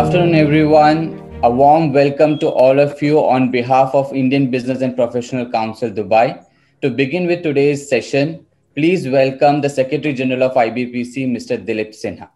afternoon, everyone. A warm welcome to all of you on behalf of Indian Business and Professional Council Dubai. To begin with today's session, please welcome the Secretary General of IBPC, Mr. Dilip Sinha.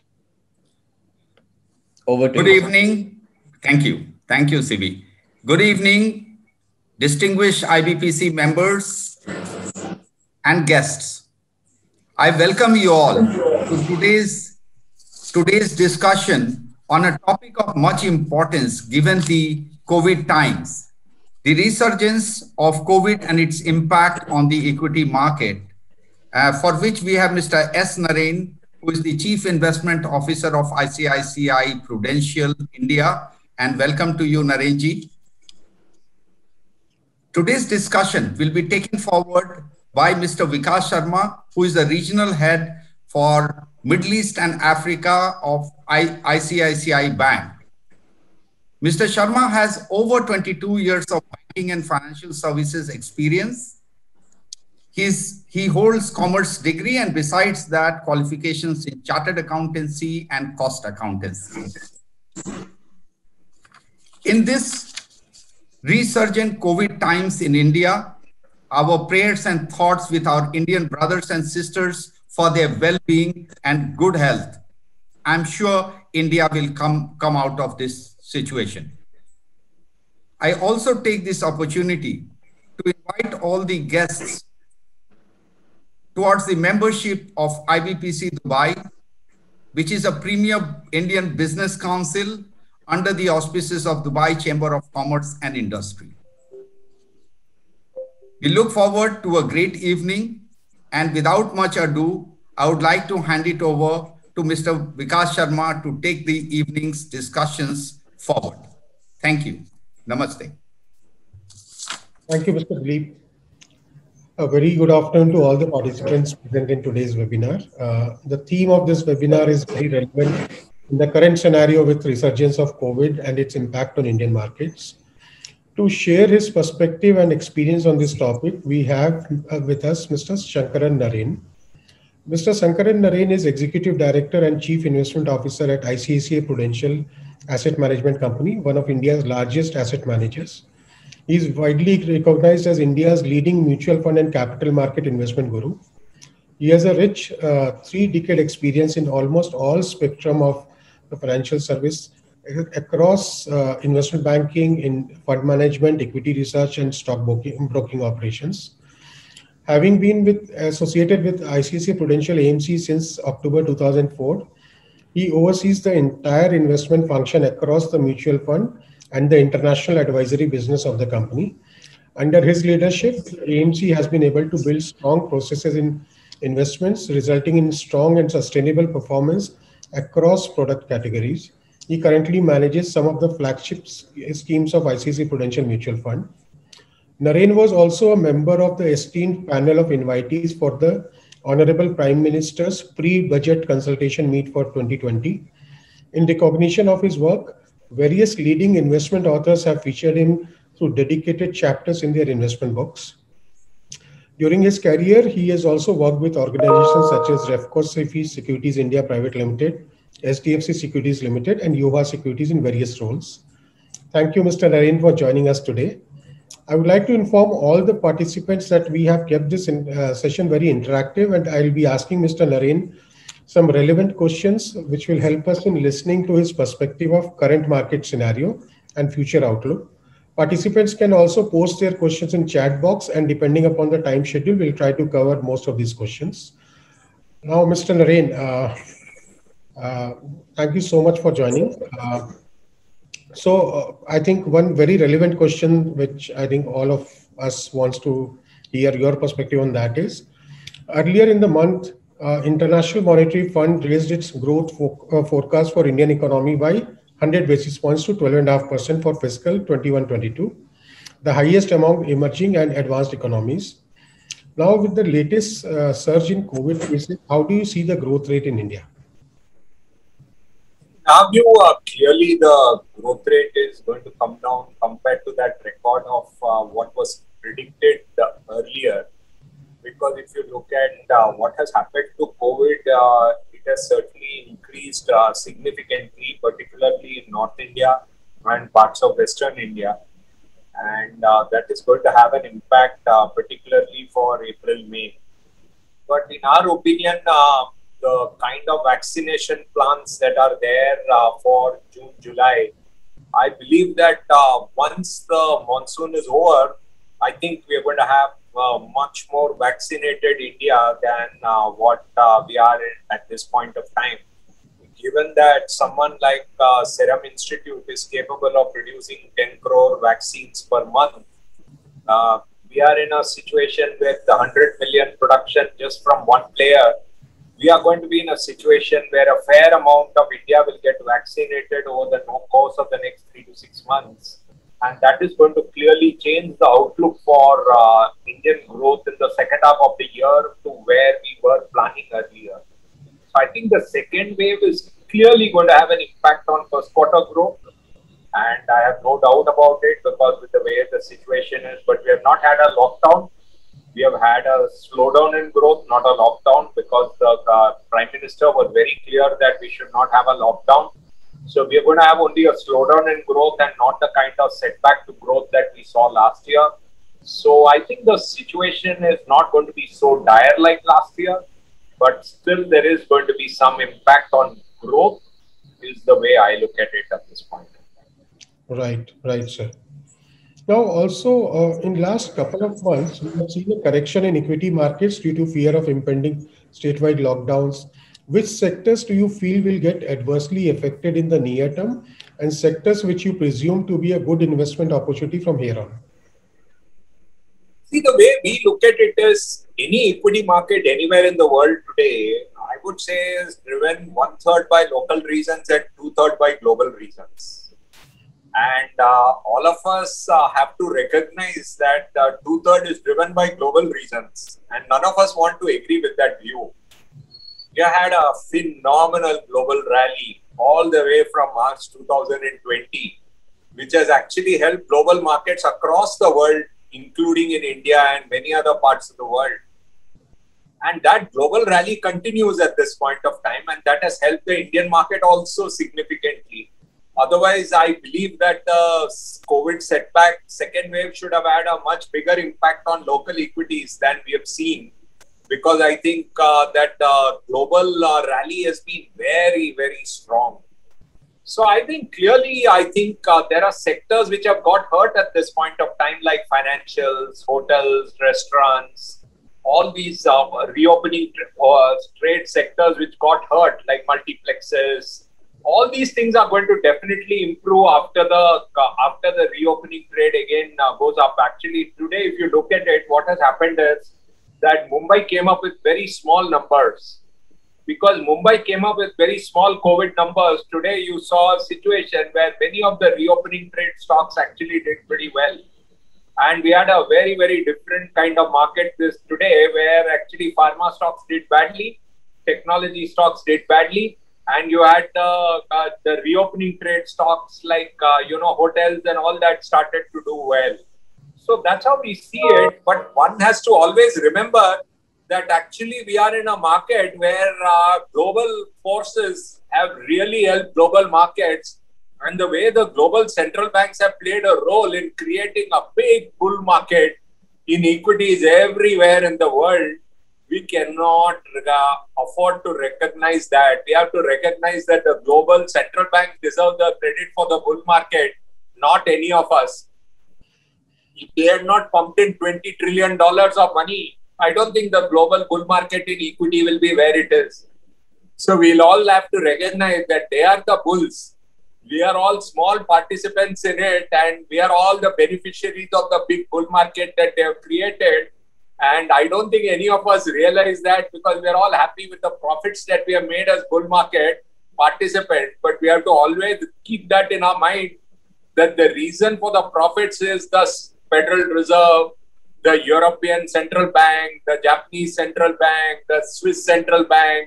Over to you. Good evening. Thank you. Thank you, CB. Good evening, distinguished IBPC members and guests. I welcome you all to today's discussion on a topic of much importance given the COVID times. The resurgence of COVID and its impact on the equity market, for which we have Mr. S. Naren, who is the Chief Investment Officer of ICICI Prudential India. And welcome to you, Narenji. Today's discussion will be taken forward by Mr. Vikas Sharma, who is the Regional Head for Middle East and Africa of ICICI Bank. Mr. Sharma has over 22 years of banking and financial services experience. He holds commerce degree and besides that qualifications in chartered accountancy and cost accountancy. In this resurgent COVID times in India, our prayers and thoughts with our Indian brothers and sisters for their well-being and good health. I'm sure India will come out of this situation. I also take this opportunity to invite all the guests towards the membership of IBPC Dubai, which is a premier Indian business council under the auspices of Dubai Chamber of Commerce and Industry. We look forward to a great evening, and without much ado, I would like to hand it over to Mr. Vikas Sharma to take the evening's discussions forward. Thank you. Namaste. Thank you, Mr. Dilip. A very good afternoon to all the participants present in today's webinar. The theme of this webinar is very relevant in the current scenario with resurgence of COVID and its impact on Indian markets. To share his perspective and experience on this topic, we have with us Mr. Shankaran Naren. Mr. Shankaran Naren is Executive Director and Chief Investment Officer at ICICI Prudential Asset Management Company, one of India's largest asset managers. He is widely recognized as India's leading mutual fund and capital market investment guru. He has a rich 3-decade experience in almost all spectrum of the financial service across investment banking, in fund management, equity research, and stock broking operations. Having been associated with ICICI Prudential AMC since October 2004, he oversees the entire investment function across the mutual fund and the international advisory business of the company. Under his leadership, AMC has been able to build strong processes in investments, resulting in strong and sustainable performance across product categories. He currently manages some of the flagship schemes of ICICI Prudential Mutual Fund. Naren was also a member of the esteemed panel of invitees for the Honorable Prime Minister's pre-budget consultation meet for 2020. In recognition of his work, various leading investment authors have featured him through dedicated chapters in their investment books. During his career, he has also worked with organizations such as Refco Securities India Private Limited, SDFC Securities Limited, and Yuva Securities in various roles. Thank you, Mr. Naren, for joining us today. I would like to inform all the participants that we have kept this session very interactive, and I'll be asking Mr. Naren some relevant questions which will help us in listening to his perspective of current market scenario and future outlook. Participants can also post their questions in chat box, and depending upon the time schedule, we'll try to cover most of these questions. Now, Mr. Naren, thank you so much for joining. I think one very relevant question, which I think all of us wants to hear your perspective on that is, earlier in the month, International Monetary Fund raised its growth forecast for Indian economy by 100 basis points to 12.5% for fiscal 21-22, the highest among emerging and advanced economies. Now, with the latest surge in COVID cases, how do you see the growth rate in India? Our view, clearly the growth rate is going to come down compared to that record of what was predicted earlier. Because if you look at what has happened to COVID, it has certainly increased significantly, particularly particularly in North India and parts of Western India. And that is going to have an impact, particularly for April, May. But in our opinion, the kind of vaccination plans that are there for June, July, I believe that once the monsoon is over, I think we are going to have much more vaccinated India than what we are in at this point of time. Given that someone like Serum Institute is capable of producing 10 crore vaccines per month, we are in a situation with the 100 million production just from one player. We are going to be in a situation where a fair amount of India will get vaccinated over the course of the next 3 to 6 months. And that is going to clearly change the outlook for Indian growth in the second half of the year to where we were planning earlier. So I think the second wave is clearly going to have an impact on first quarter growth. And I have no doubt about it because with the way the situation is, but we have not had a lockdown. We have had a slowdown in growth, not a lockdown, because the Prime Minister was very clear that we should not have a lockdown. So we are going to have only a slowdown in growth and not the kind of setback to growth that we saw last year. So I think the situation is not going to be so dire like last year, but still there is going to be some impact on growth is the way I look at it at this point. Right, sir. Now, also in last couple of months, we have seen a correction in equity markets due to fear of impending statewide lockdowns. Which sectors do you feel will get adversely affected in the near term, and sectors which you presume to be a good investment opportunity from here on? See, the way we look at it is any equity market anywhere in the world today, I would say is driven 1/3 by local reasons and 2/3 by global reasons. And all of us have to recognize that 2/3 is driven by global reasons. And none of us want to agree with that view. We had a phenomenal global rally all the way from March 2020, which has actually helped global markets across the world, including in India and many other parts of the world. And that global rally continues at this point of time, and that has helped the Indian market also significantly. Otherwise, I believe that the COVID setback, second wave should have had a much bigger impact on local equities than we have seen. Because I think that global rally has been very, very strong. So I think clearly, there are sectors which have got hurt at this point of time, like financials, hotels, restaurants, all these reopening trade sectors which got hurt, like multiplexes. All these things are going to definitely improve after the reopening trade again goes up. Actually, today, if you look at it, what has happened is that Mumbai came up with very small numbers. Because Mumbai came up with very small COVID numbers, today you saw a situation where many of the reopening trade stocks actually did pretty well. And we had a very, very different kind of market this today, where actually pharma stocks did badly, technology stocks did badly, and you had the reopening trade stocks like hotels and all that started to do well. So that's how we see it. But one has to always remember that actually we are in a market where global forces have really helped global markets. And the way the global central banks have played a role in creating a big bull market in equities everywhere in the world, we cannot afford to recognize that. We have to recognize that the global central banks deserve the credit for the bull market, not any of us. If they had not pumped in $20 trillion of money, I don't think the global bull market in equity will be where it is. So we'll all have to recognize that they are the bulls. We are all small participants in it, and we are all the beneficiaries of the big bull market that they have created. And I don't think any of us realize that, because we're all happy with the profits that we have made as bull market participants. But we have to always keep that in our mind, that the reason for the profits is the Federal Reserve, the European Central Bank, the Japanese Central Bank, the Swiss Central Bank,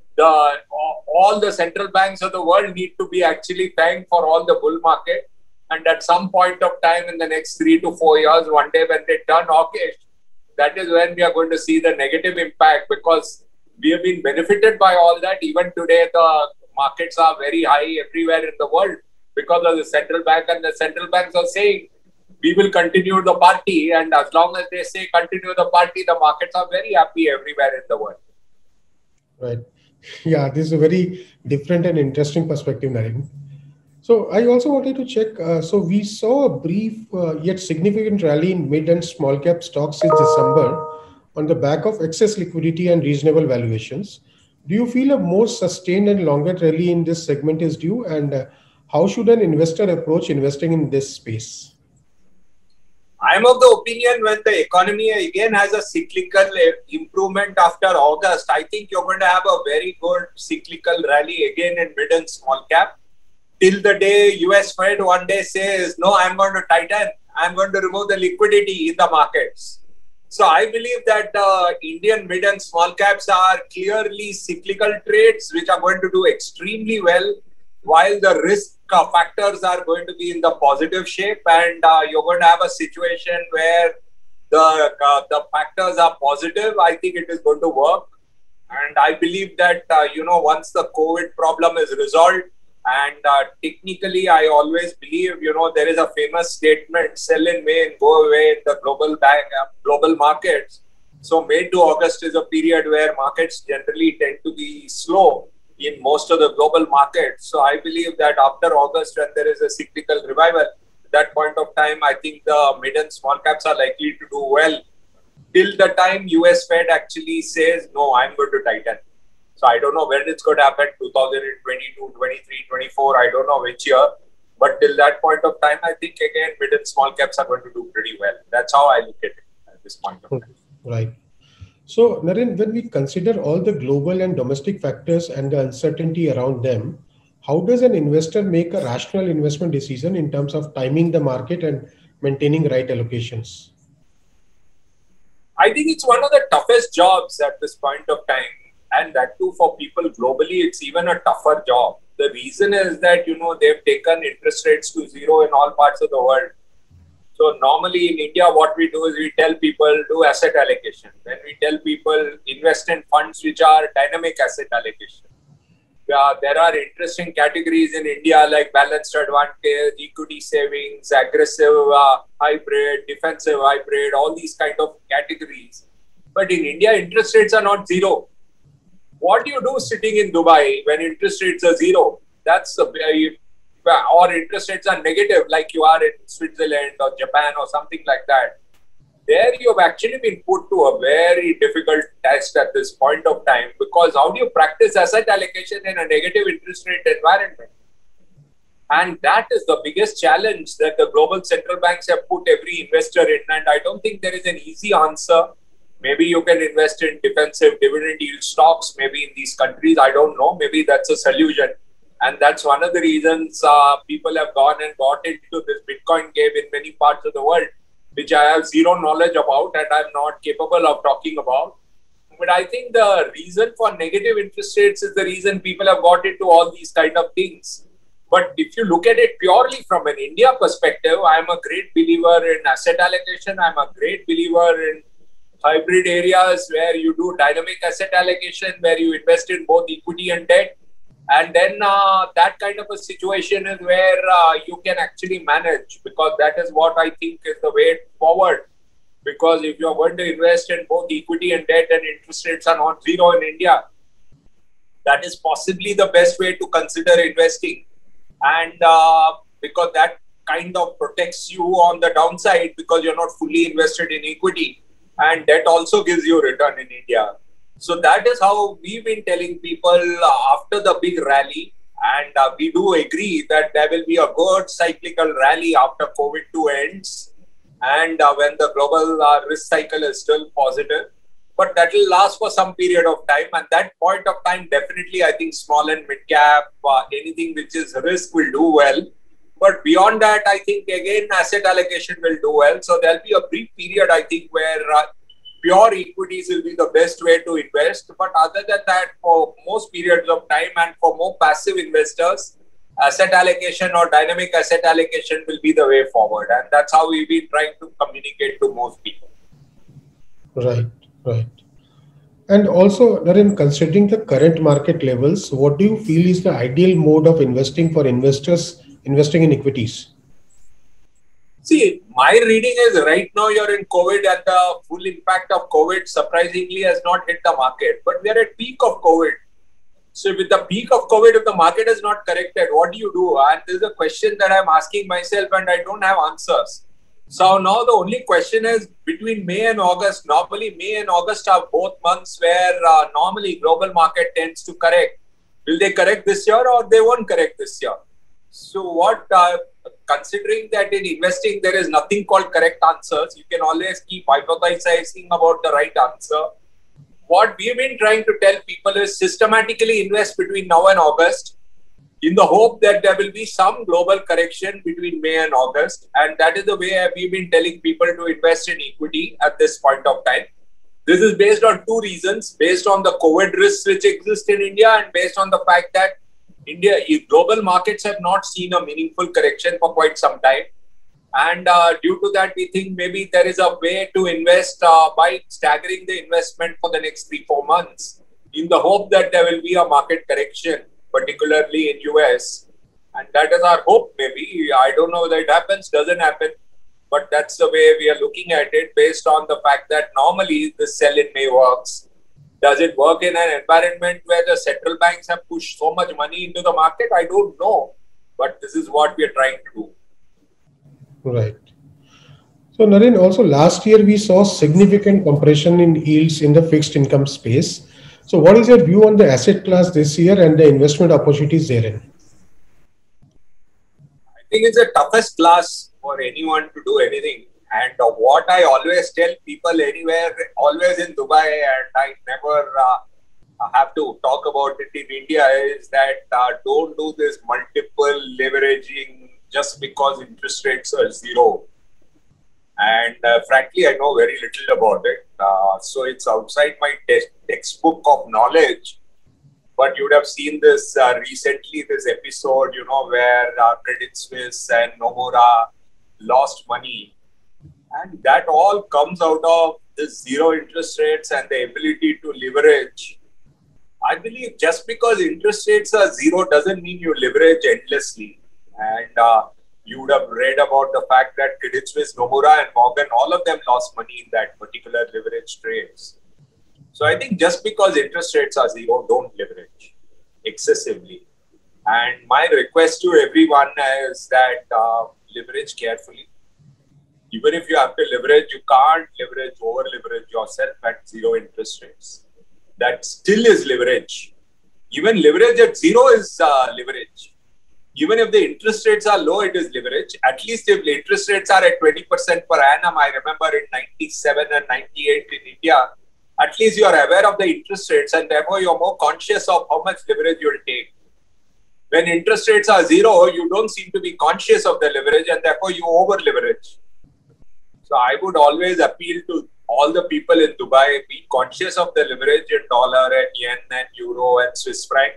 all the central banks of the world need to be actually thanked for all the bull market. And at some point of time in the next 3 to 4 years, one day when they turn hawkish, that is when we are going to see the negative impact, because we have been benefited by all that. Even today, the markets are very high everywhere in the world because of the central bank, and the central banks are saying, we will continue the party, and as long as they say continue the party, the markets are very happy everywhere in the world. Right. Yeah, this is a very different and interesting perspective, Naren. So I also wanted to check, so we saw a brief yet significant rally in mid and small cap stocks since December on the back of excess liquidity and reasonable valuations. Do you feel a more sustained and longer rally in this segment is due? And how should an investor approach investing in this space? I'm of the opinion when the economy again has a cyclical improvement after August, I think you're going to have a very good cyclical rally again in mid and small cap. Till the day US Fed one day says, no, I'm going to tighten, I'm going to remove the liquidity in the markets. So I believe that Indian mid and small caps are clearly cyclical trades which are going to do extremely well, while the risk factors are going to be in the positive shape, and you're going to have a situation where the factors are positive. I think it is going to work. And I believe that, once the COVID problem is resolved, and technically, I always believe, there is a famous statement, sell in May and go away in the global markets. So May to August is a period where markets generally tend to be slow in most of the global markets. So I believe that after August, when there is a cyclical revival, at that point of time, I think the mid and small caps are likely to do well till the time US Fed actually says, no, I'm going to tighten. So I don't know when it's going to happen, 2022, 23, 24, I don't know which year. But till that point of time, I think again, mid and small caps are going to do pretty well. That's how I look at it at this point of time. Right. So Naren, when we consider all the global and domestic factors and the uncertainty around them, how does an investor make a rational investment decision in terms of timing the market and maintaining right allocations? I think it's one of the toughest jobs at this point of time. And that too, for people globally, it's even a tougher job. The reason is that, they've taken interest rates to zero in all parts of the world. So normally in India, what we do is we tell people do asset allocation. Then we tell people invest in funds which are dynamic asset allocation. There are interesting categories in India like balanced advantage, equity savings, aggressive hybrid, defensive hybrid, all these kind of categories. But in India, interest rates are not zero. What do you do sitting in Dubai when interest rates are zero? Or interest rates are negative, like you are in Switzerland or Japan or something like that. There you have actually been put to a very difficult test at this point of time, because how do you practice asset allocation in a negative interest rate environment? And that is the biggest challenge that the global central banks have put every investor in. And I don't think there is an easy answer. Maybe you can invest in defensive dividend yield stocks, maybe in these countries. I don't know. Maybe that's a solution. And that's one of the reasons people have gone and got into this Bitcoin game in many parts of the world, which I have zero knowledge about and I'm not capable of talking about. But I think the reason for negative interest rates is the reason people have got into all these kind of things. But if you look at it purely from an India perspective, I'm a great believer in asset allocation. I'm a great believer in hybrid areas where you do dynamic asset allocation, where you invest in both equity and debt. And then that kind of a situation is where you can actually manage, because that is what I think is the way forward. Because if you're going to invest in both equity and debt and interest rates are not zero in India, that is possibly the best way to consider investing. And because that kind of protects you on the downside, because you're not fully invested in equity. And debt also gives you return in India. So that is how we've been telling people after the big rally. And we do agree that there will be a good cyclical rally after COVID-2 ends. And when the global risk cycle is still positive. But that will last for some period of time. And that point of time, definitely, I think small and mid cap, anything which is risk will do well. But beyond that, I think, again, asset allocation will do well. So there'll be a brief period, I think, where pure equities will be the best way to invest. But other than that, for most periods of time and for more passive investors, asset allocation or dynamic asset allocation will be the way forward. And that's how we've been trying to communicate to most people. Right, right. And also, Naren, considering the current market levels, what do you feel is the ideal mode of investing for investors investing in equities? See, my reading is right now you're in COVID and the full impact of COVID surprisingly has not hit the market. But we are at peak of COVID. So with the peak of COVID, if the market is not corrected, what do you do? And this is a question that I'm asking myself and I don't have answers. So now the only question is between May and August. Normally May and August are both months where normally global market tends to correct. Will they correct this year or they won't correct this year? So what, considering that in investing there is nothing called correct answers, you can always keep hypothesizing about the right answer. What we've been trying to tell people is systematically invest between now and August in the hope that there will be some global correction between May and August. And that is the way we've been telling people to invest in equity at this point of time. This is based on two reasons, based on the COVID risks which exist in India and based on the fact that global markets have not seen a meaningful correction for quite some time. And due to that, we think maybe there is a way to invest by staggering the investment for the next 3-4 months in the hope that there will be a market correction, particularly in US. And that is our hope, maybe. I don't know whether it happens, doesn't happen. But that's the way we are looking at it based on the fact that normally the sell in May works. Does it work in an environment where the central banks have pushed so much money into the market? I don't know. But this is what we are trying to do. Right. So, Naren, also last year we saw significant compression in yields in the fixed income space. So, what is your view on the asset class this year and the investment opportunities therein? I think it's the toughest class for anyone to do anything. And what I always tell people anywhere, always in Dubai, and I never have to talk about it in India, is that don't do this multiple leveraging just because interest rates are zero. And frankly, I know very little about it. So it's outside my textbook of knowledge. But you would have seen this recently, this episode, where Credit Suisse and Nomura lost money. And that all comes out of the zero interest rates and the ability to leverage. I believe just because interest rates are zero doesn't mean you leverage endlessly. And you would have read about the fact that Credit Suisse, Nomura and Morgan, all of them lost money in that particular leverage trades. So I think just because interest rates are zero, don't leverage excessively. And my request to everyone is that leverage carefully. Even if you have to leverage, you can't over leverage yourself at zero interest rates. That still is leverage. Even leverage at zero is leverage. Even if the interest rates are low, it is leverage. At least if the interest rates are at 20% per annum, I remember in 97 and 98 in India, at least you are aware of the interest rates and therefore you are more conscious of how much leverage you will take. When interest rates are zero, you don't seem to be conscious of the leverage and therefore you over leverage. So I would always appeal to all the people in Dubai, be conscious of the leverage in dollar and yen and euro and Swiss franc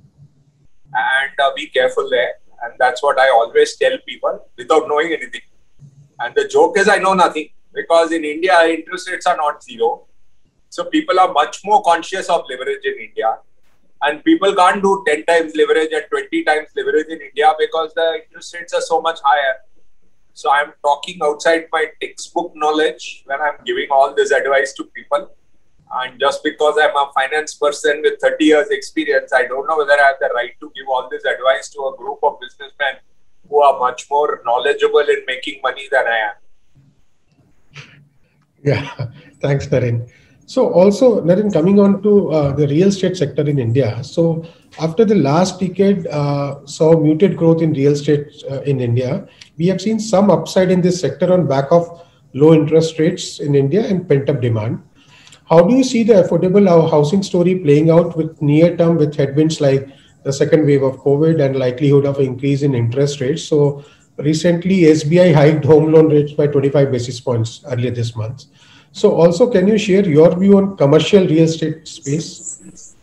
and be careful there. And that's what I always tell people without knowing anything. And the joke is I know nothing because in India, interest rates are not zero. So people are much more conscious of leverage in India. And people can't do 10 times leverage and 20 times leverage in India because the interest rates are so much higher. So I'm talking outside my textbook knowledge when I'm giving all this advice to people. And just because I'm a finance person with 30 years experience, I don't know whether I have the right to give all this advice to a group of businessmen who are much more knowledgeable in making money than I am. Yeah, thanks, Naren. So also, Naren, coming on to the real estate sector in India. So after the last decade saw muted growth in real estate in India, we have seen some upside in this sector on back of low interest rates in India and pent-up demand. How do you see the affordable housing story playing out with near term with headwinds like the second wave of COVID and likelihood of increase in interest rates? So recently, SBI hiked home loan rates by 25 basis points earlier this month. So also, can you share your view on commercial real estate space?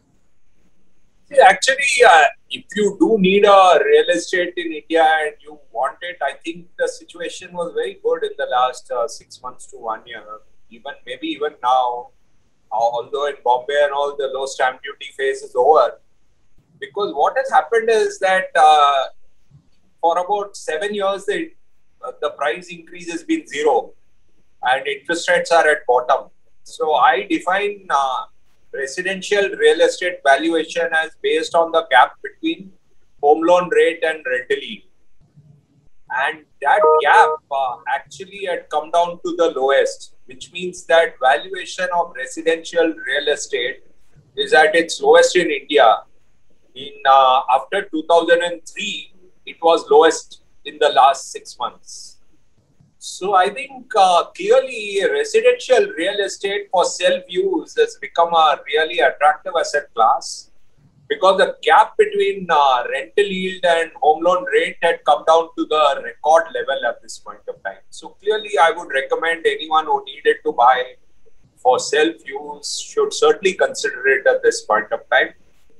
Actually, if you do need a real estate in India and you want it, I think the situation was very good in the last 6 months to 1 year. Maybe even now, although in Bombay and all the low stamp duty phase is over. Because what has happened is that for about 7 years, the price increase has been zero and interest rates are at bottom. So I define residential real estate valuation as based on the gap between home loan rate and rental yield. And that gap actually had come down to the lowest, which means that valuation of residential real estate is at its lowest in India. After 2003, it was lowest in the last 6 months. So I think clearly residential real estate for self-use has become a really attractive asset class, because the gap between rental yield and home loan rate had come down to the record level at this point of time. So clearly, I would recommend anyone who needed to buy for self-use should certainly consider it at this point of time.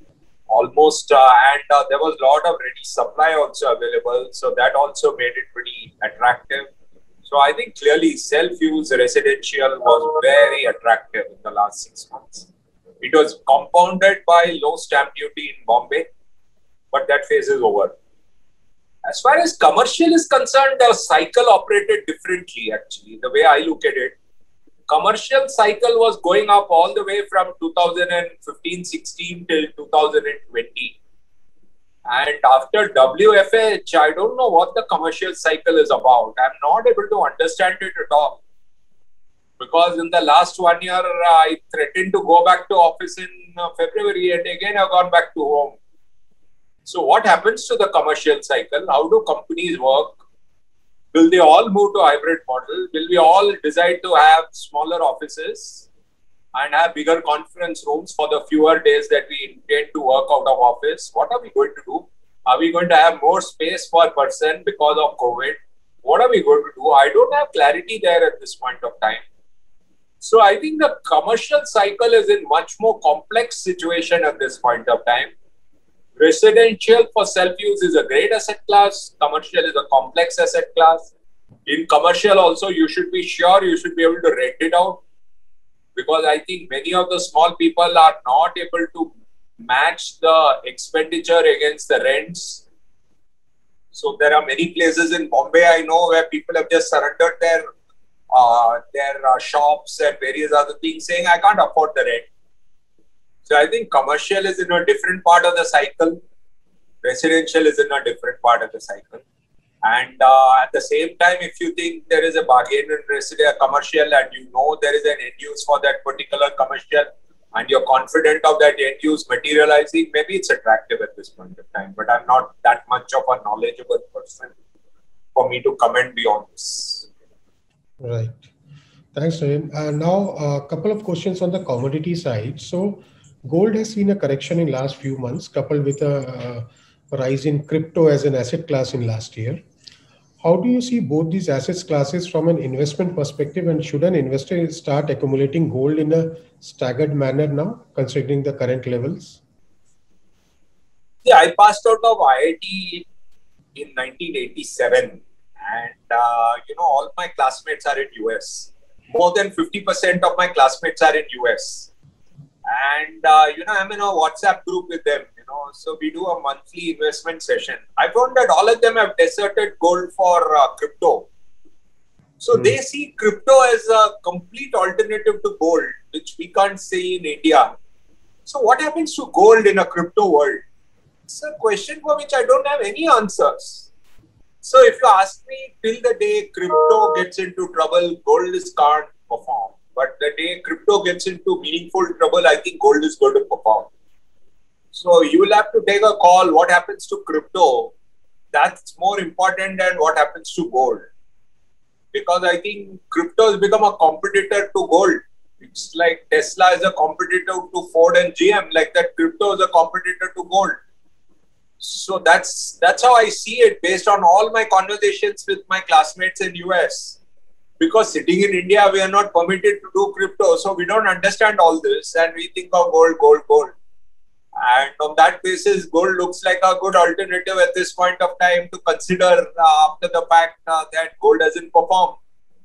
There was a lot of ready supply also available, so that also made it pretty attractive. So I think clearly self-use residential was very attractive in the last 6 months. It was compounded by low stamp duty in Bombay, but that phase is over. As far as commercial is concerned, the cycle operated differently actually. The way I look at it, commercial cycle was going up all the way from 2015-16 till 2020. And after WFH, I don't know what the commercial cycle is about. I'm not able to understand it at all. Because in the last 1 year, I threatened to go back to office in February, and again I've gone back to home. So what happens to the commercial cycle? How do companies work? Will they all move to hybrid model? Will we all decide to have smaller offices and have bigger conference rooms for the fewer days that we intend to work out of office? What are we going to do? Are we going to have more space per person because of COVID? What are we going to do? I don't have clarity there at this point of time. So I think the commercial cycle is in much more complex situation at this point of time. Residential for self-use is a great asset class. Commercial is a complex asset class. In commercial also, you should be sure you should be able to rent it out, because I think many of the small people are not able to match the expenditure against the rents. So there are many places in Bombay, I know, where people have just surrendered their shops and various other things, saying, I can't afford the rent. So I think commercial is in a different part of the cycle. Residential is in a different part of the cycle. And at the same time, if you think there is a bargain in commercial and you know there is an end use for that particular commercial and you're confident of that end use materializing, maybe it's attractive at this point of time. But I'm not that much of a knowledgeable person for me to comment beyond this. Right. Thanks, Naren. Now, a couple of questions on the commodity side. So, gold has seen a correction in last few months, coupled with a rise in crypto as an asset class in last year. How do you see both these asset classes from an investment perspective, and should an investor start accumulating gold in a staggered manner now, considering the current levels? Yeah, I passed out of IIT in 1987, and all my classmates are in US. More than 50% of my classmates are in US. And, I'm in a WhatsApp group with them, so we do a monthly investment session. I found that all of them have deserted gold for crypto. So they see crypto as a complete alternative to gold, which we can't see in India. So what happens to gold in a crypto world? It's a question for which I don't have any answers. So if you ask me, till the day crypto gets into trouble, gold can't perform. But the day crypto gets into meaningful trouble, I think gold is going to perform. So you will have to take a call. What happens to crypto? That's more important than what happens to gold. Because I think crypto has become a competitor to gold. It's like Tesla is a competitor to Ford and GM, like that crypto is a competitor to gold. So that's how I see it based on all my conversations with my classmates in US. Because sitting in India, we are not permitted to do crypto. So we don't understand all this and we think of gold. And on that basis, gold looks like a good alternative at this point of time to consider after the fact that gold doesn't perform.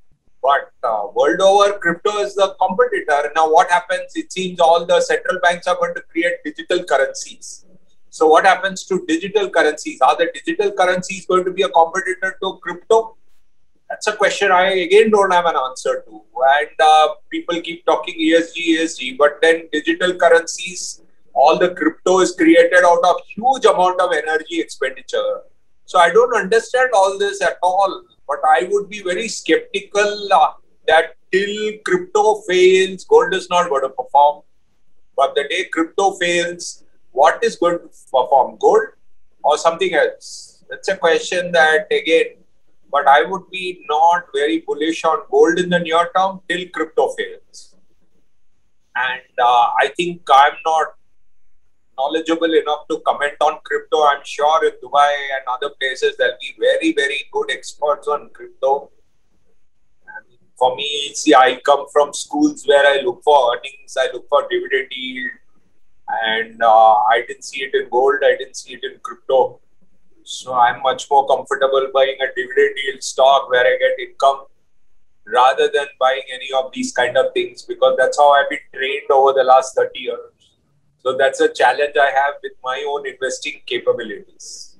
But world over, crypto is the competitor. Now, what happens? It seems all the central banks are going to create digital currencies. So, what happens to digital currencies? Are the digital currencies going to be a competitor to crypto? That's a question I again don't have an answer to. And people keep talking ESG, but then digital currencies, all the crypto is created out of huge amount of energy expenditure. So I don't understand all this at all. But I would be very skeptical that till crypto fails, gold is not going to perform. But the day crypto fails, what is going to perform? Gold or something else? That's a question that again, but I would be not very bullish on gold in the near term till crypto fails. And I think I'm not knowledgeable enough to comment on crypto. I'm sure in Dubai and other places, there'll be very, very good experts on crypto. And for me, see, I come from schools where I look for earnings, I look for dividend yield. And I didn't see it in gold, I didn't see it in crypto. So I'm much more comfortable buying a dividend yield stock where I get income rather than buying any of these kind of things, because that's how I've been trained over the last 30 years. So that's a challenge I have with my own investing capabilities.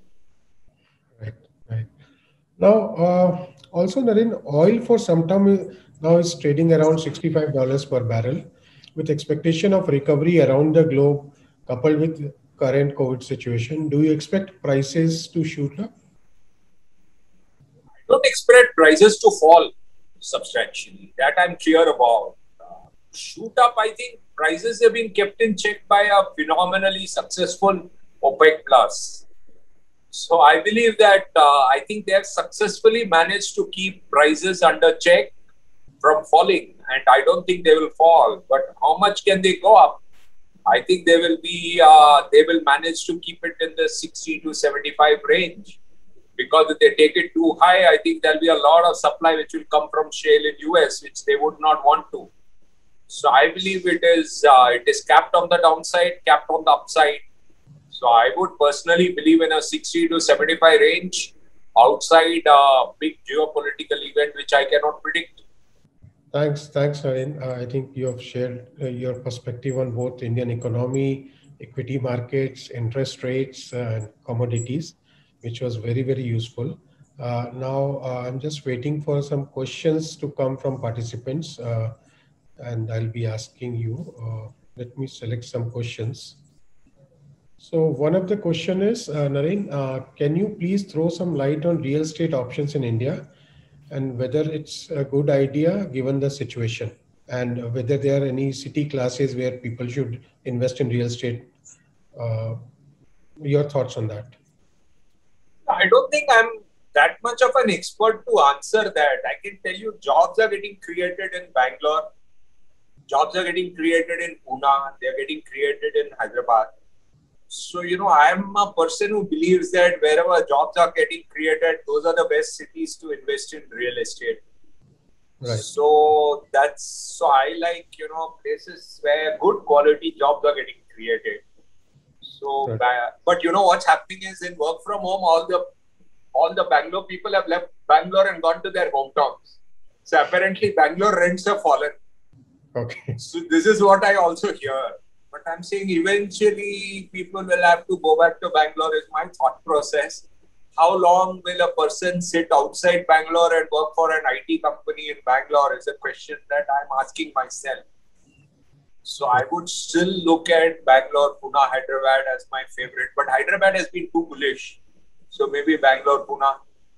Right. Now, also, Naren, oil for some time now is trading around $65 per barrel, with expectation of recovery around the globe, coupled with current COVID situation. Do you expect prices to shoot up? I don't expect prices to fall substantially. That I'm clear about. Shoot up, I think prices have been kept in check by a phenomenally successful OPEC Plus. So I believe that I think they have successfully managed to keep prices under check from falling, and I don't think they will fall. But how much can they go up? I think they will be. They will manage to keep it in the 60 to 75 range, because if they take it too high, I think there'll be a lot of supply which will come from shale in US, which they would not want to. So I believe it is capped on the downside, capped on the upside. So I would personally believe in a 60 to 75 range outside a big geopolitical event which I cannot predict. Thanks, Naren. I think you have shared your perspective on both Indian economy, equity markets, interest rates, and commodities, which was very, very useful. Now, I'm just waiting for some questions to come from participants, and I'll be asking you. Let me select some questions. So one of the question is, Naren, can you please throw some light on real estate options in India, and whether it's a good idea given the situation, and whether there are any city classes where people should invest in real estate? Your thoughts on that? I don't think I'm that much of an expert to answer that. I can tell you jobs are getting created in Bangalore. Jobs are getting created in Pune. They're getting created in Hyderabad. So, I'm a person who believes that wherever jobs are getting created, those are the best cities to invest in real estate. Right. So I like, places where good quality jobs are getting created. So, right. But what's happening is in work from home, all the Bangalore people have left Bangalore and gone to their hometowns. So apparently Bangalore rents have fallen. Okay. So this is what I also hear. But I'm saying eventually people will have to go back to Bangalore is my thought process. How long will a person sit outside Bangalore and work for an IT company in Bangalore is a question that I'm asking myself. So I would still look at Bangalore, Pune, Hyderabad as my favorite. But Hyderabad has been too bullish. So maybe Bangalore, Pune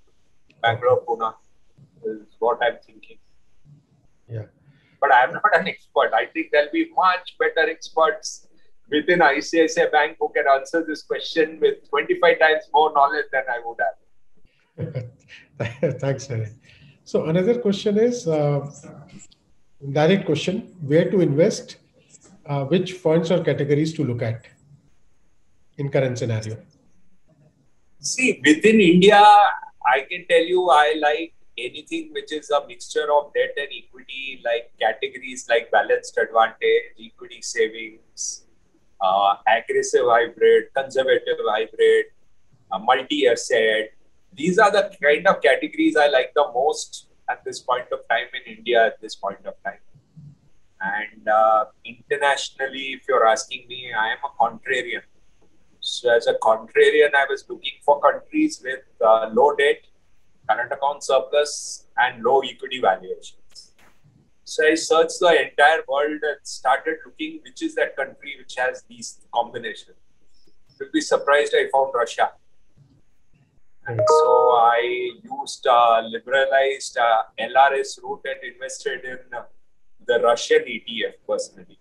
is what I'm thinking. Yeah. But I'm not an expert. I think there'll be much better experts within ICICI Bank who can answer this question with 25 times more knowledge than I would have. Thanks, Naren. So another question is, direct question, where to invest, which funds or categories to look at in current scenario? See, within India, I can tell you I like anything which is a mixture of debt and equity, like categories like balanced advantage, equity savings, aggressive hybrid, conservative hybrid, multi-asset. These are the kind of categories I like the most. at this point of time in India at this point of time. And internationally, if you're asking me, I am a contrarian. So as a contrarian, I was looking for countries with low debt, current account surplus, and low equity valuations. So I searched the entire world and started looking which is that country which has these combinations. You'll be surprised I found Russia. And so I used liberalized LRS route and invested in the Russian ETF personally.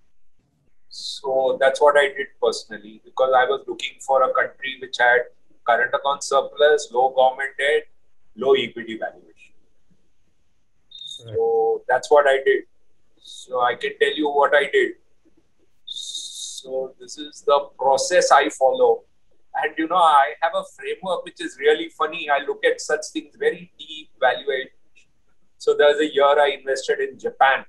So that's what I did personally, because I was looking for a country which had current account surplus, low government debt, low equity valuation. So that's what I did. So I can tell you what I did. So this is the process I follow. And you know, I have a framework which is really funny. I look at such things very deep, evaluate. So there's a year I invested in Japan.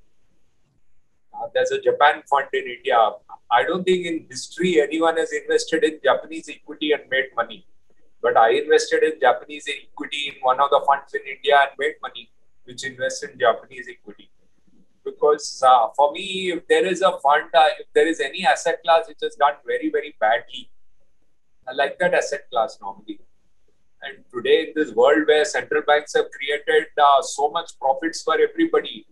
There's a Japan fund in India. I don't think in history anyone has invested in Japanese equity and made money. But I invested in Japanese equity in one of the funds in India and made money, which invests in Japanese equity. Because for me, if there is a fund, if there is any asset class which has done very, very badly, I like that asset class normally. And today in this world where central banks have created so much profits for everybody,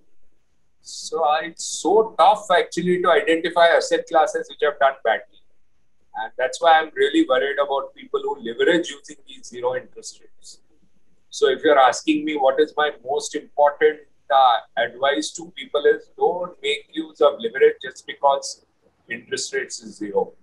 so it's so tough actually to identify asset classes which have done badly. And that's why I'm really worried about people who leverage using these zero interest rates. So if you're asking me what is my most important advice to people is don't make use of leverage just because interest rates is zero.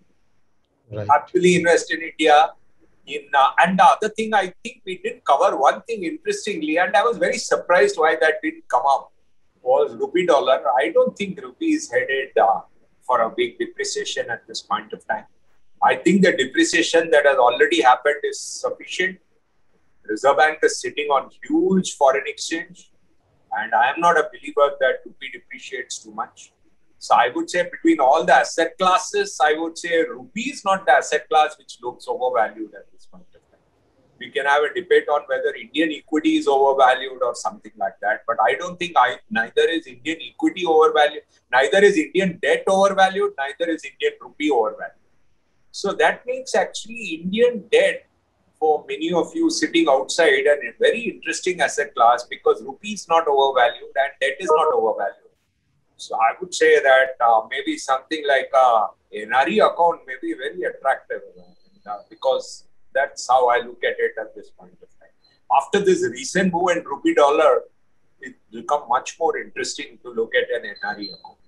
Right. Happily invest in India. And the other thing, I think we did cover one thing interestingly, and I was very surprised why that didn't come up, was rupee dollar. I don't think rupee is headed for a big depreciation at this point of time. I think the depreciation that has already happened is sufficient. Reserve Bank is sitting on huge foreign exchange, and I am not a believer that rupee depreciates too much. So I would say between all the asset classes, I would say rupee is not the asset class which looks overvalued at this point of time. We can have a debate on whether Indian equity is overvalued or something like that. But I don't think neither is Indian equity overvalued, neither is Indian debt overvalued, neither is Indian rupee overvalued. So that makes actually Indian debt for many of you sitting outside a very interesting asset class because rupee is not overvalued and debt is not overvalued. So I would say that maybe something like a NRE account may be very attractive because that's how I look at it at this point of time. After this recent move in rupee dollar, it will become much more interesting to look at an NRE account.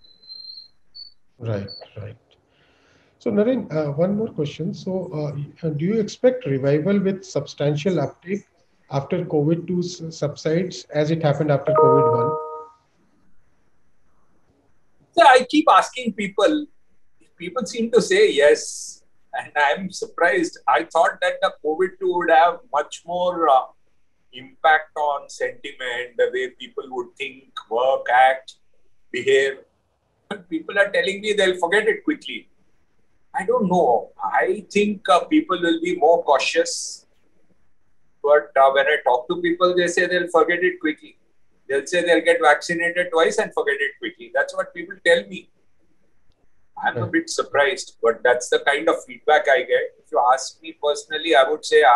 Right, right. So Naren, one more question. So do you expect revival with substantial uptake after COVID-2 subsides as it happened after COVID-1? So I keep asking people, people seem to say yes. And I'm surprised. I thought that the COVID-2 would have much more impact on sentiment, the way people would think, work, act, behave. But people are telling me they'll forget it quickly. I don't know. I think people will be more cautious. But when I talk to people, they say they'll forget it quickly. They'll say they'll get vaccinated twice and forget it quickly. That's what people tell me. I'm a bit surprised, but that's the kind of feedback I get. If you ask me personally, I would say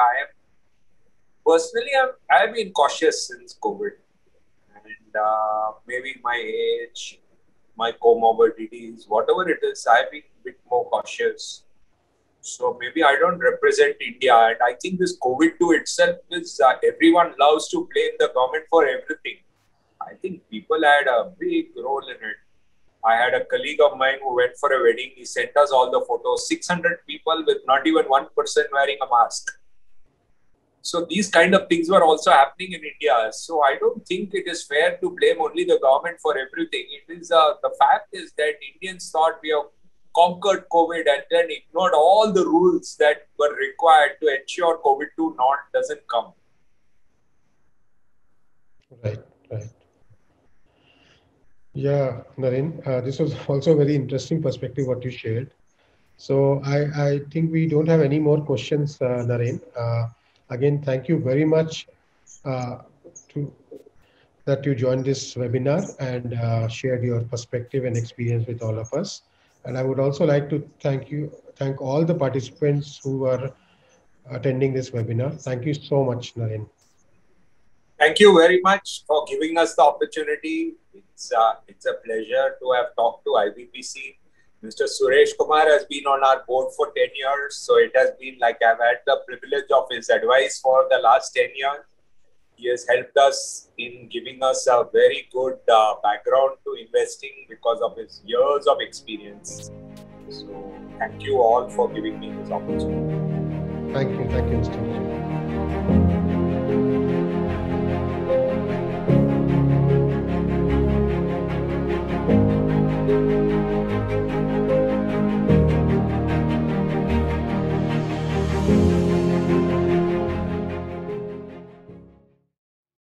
I've been cautious since COVID. And maybe my age, my comorbidities, whatever it is, I've been a bit more cautious. So maybe I don't represent India. And I think this COVID-2 itself is, everyone loves to blame the government for everything. I think people had a big role in it. I had a colleague of mine who went for a wedding. He sent us all the photos, 600 people with not even one person wearing a mask. So these kind of things were also happening in India. So I don't think it is fair to blame only the government for everything. It is the fact is that Indians thought we have conquered COVID and then ignored all the rules that were required to ensure COVID-2 doesn't come. Right, right. Yeah, Naren, this was also a very interesting perspective what you shared. So I think we don't have any more questions, Naren. Again, thank you very much to that you joined this webinar and shared your perspective and experience with all of us. And I would also like to thank all the participants who are attending this webinar. Thank you so much, Naren. Thank you very much for giving us the opportunity. It's a pleasure to have talked to IBPC. Mr. Suresh Kumar has been on our board for 10 years. So it has been like I've had the privilege of his advice for the last 10 years. He has helped us in giving us a very good background to investing because of his years of experience. So thank you all for giving me this opportunity. Thank you, Mr.